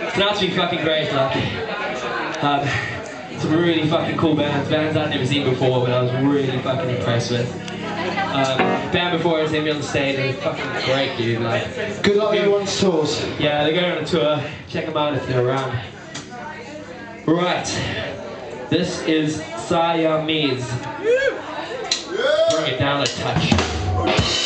Turned out to be fucking great, like, some really fucking cool bands I'd never seen before, but I was really fucking impressed with. Band before has seen me on the stage, and it's fucking great, dude. Like, good luck with everyone's tours. Yeah, they're going on a tour. Check them out if they're around. Right, this is Siamese. Bring it down a touch.